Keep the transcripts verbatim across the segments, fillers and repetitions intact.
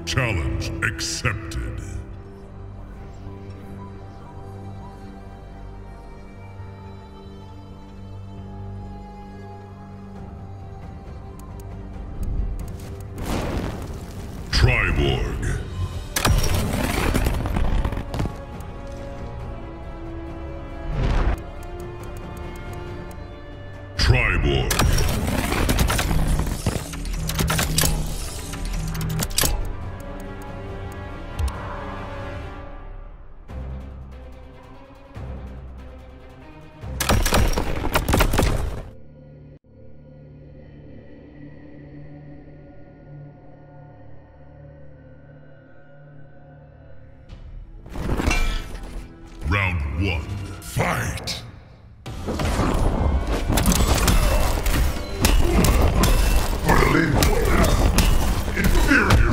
Challenge accepted. Triborg. Triborg. Round one, fight! Inferior!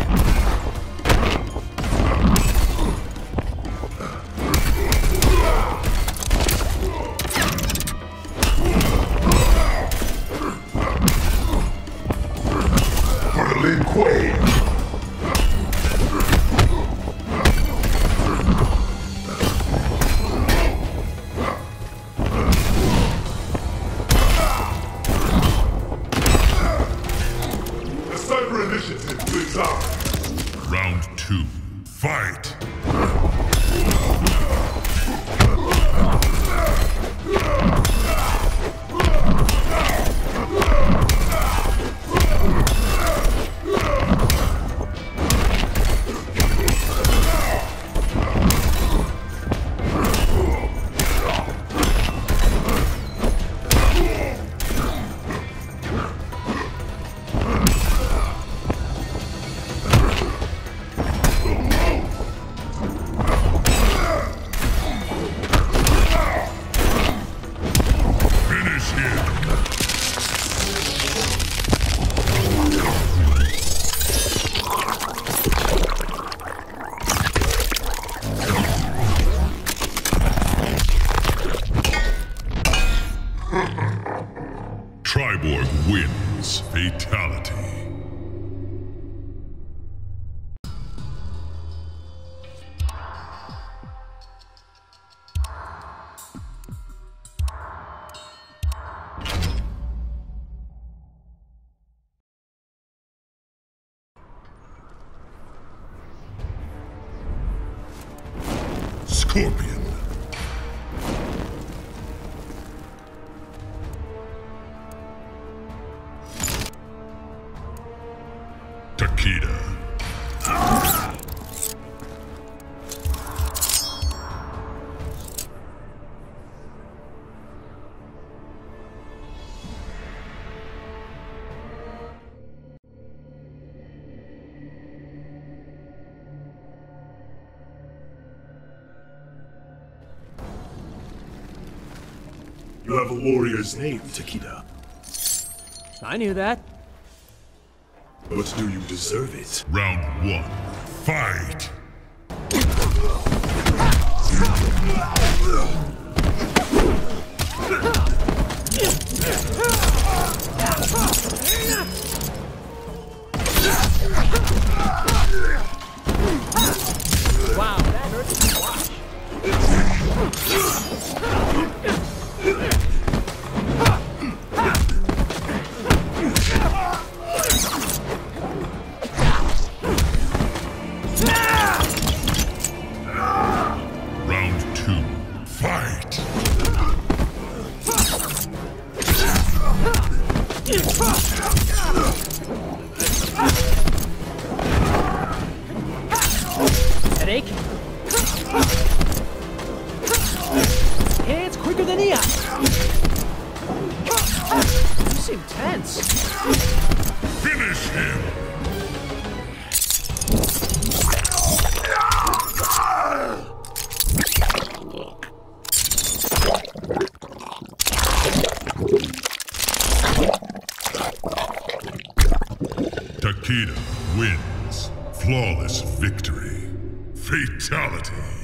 Quay. Round two, fight! Triborg wins fatality. Scorpion. Takeda. You have a warrior's name, Takeda. I knew that. But do you deserve it? Round one, fight! Wow, that hurts to watch. Round two, fight! Headache? Hands quicker than Eon. You seem tense. Finish him! Takeda wins. Flawless victory. Fatality.